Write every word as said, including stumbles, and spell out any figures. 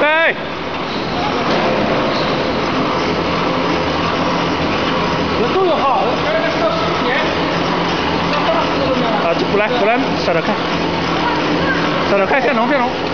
开！ 这都有好， 啊，过来过来，稍点开，稍点开，开农开农。